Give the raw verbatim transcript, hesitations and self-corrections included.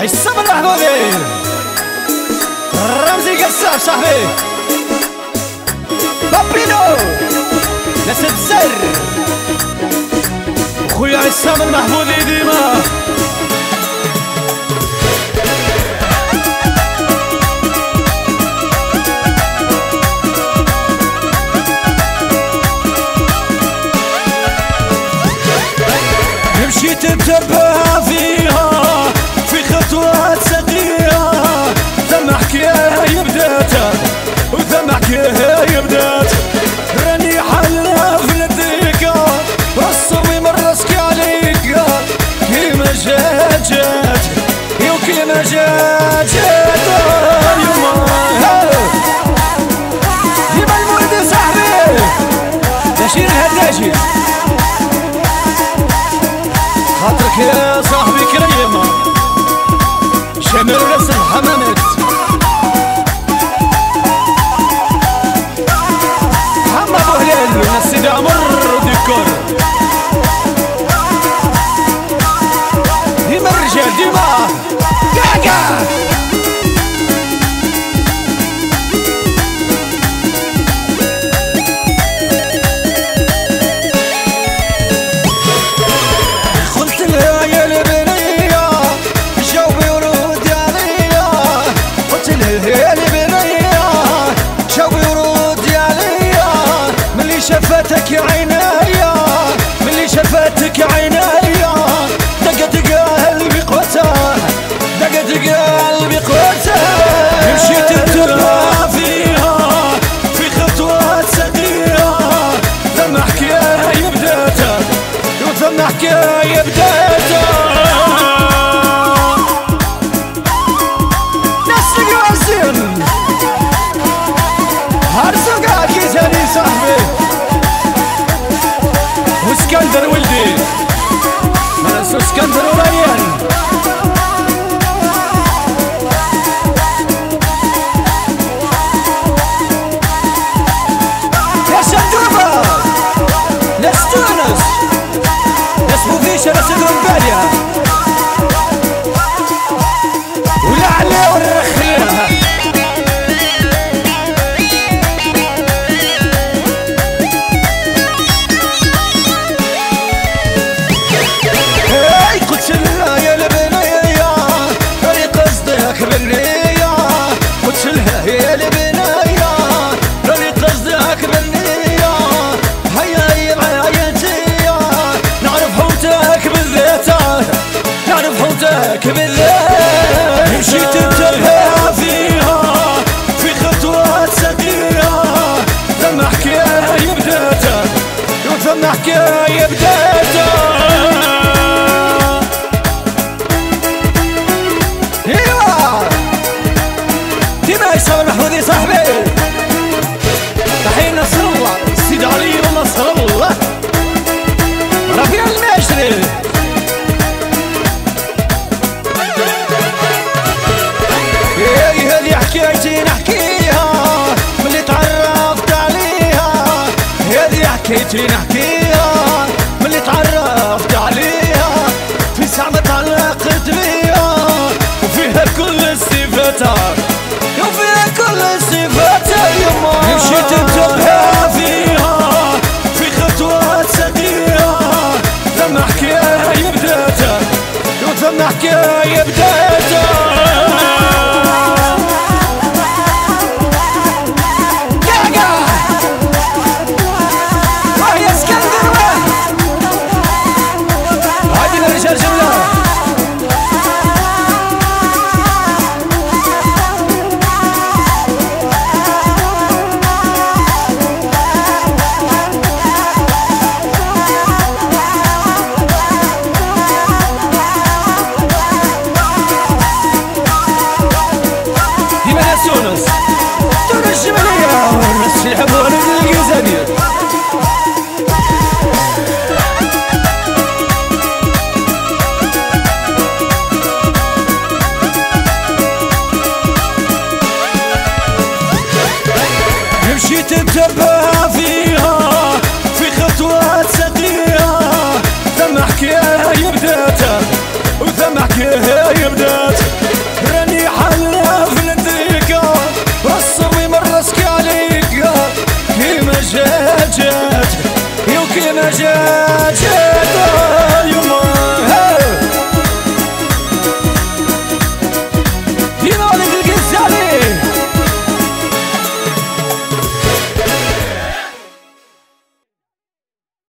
السما المحبوبي رمزي قصاب صاحبي بابينو ناس الزر خويا عصام المحمودي ديما مشيت نتبع فيها في خطوات ثقيلة ثم حكاية بداتها وثم حكاية بدات راني حلة في الديكا والصوي مرسك عليك كيما جات جات يو كيما جات جات يما ديما المولد صاحبي نشير الهداجي خاطرك يا صاحبي كريمة شمال راس الحمامات محمد ابو هلال وناس سيدي عمر ديكور ديما الرجال ديما كاع كاع شفتك يا عينيا ملي شفتك عينيا دقت قلبي قوتها دقت قلبي قوتها مشيت نتبع فيها في خطوات ثقيلة ثم حكاية بداتها وثم حكاية بداتها نسق وزين هرسقك يا صاحبي واسكندر ولدي مرس اسكندر وريان يا شندوبة ناس تونس ناس بوفيشة ناس الرمباليا ولا عليه والرخيها مشيت نتبع فيها في خطوات ثقيلة ثم حكاية بداتها وثم حكاية بداتها ايوا ديما عصام المحمودي صاحبي تحية نصر الله السيد علي ونصر الله ربيع الماشري حكايتي نحكيها ملي تعرفت عليها هذه حكايتي نحكيها ملي تعرفت عليها في ساعة ما تعلقت بيها وفيها كل الصفات وفيها كل الصفات يما مشيت نتبع فيها في خطوات ثقيلة ثم حكاية بداتها وثم حكاية بداتها مشيت نتبع فيها في خطوات ثقيلة ثم حكاية بداتها وثم حكاية بداتها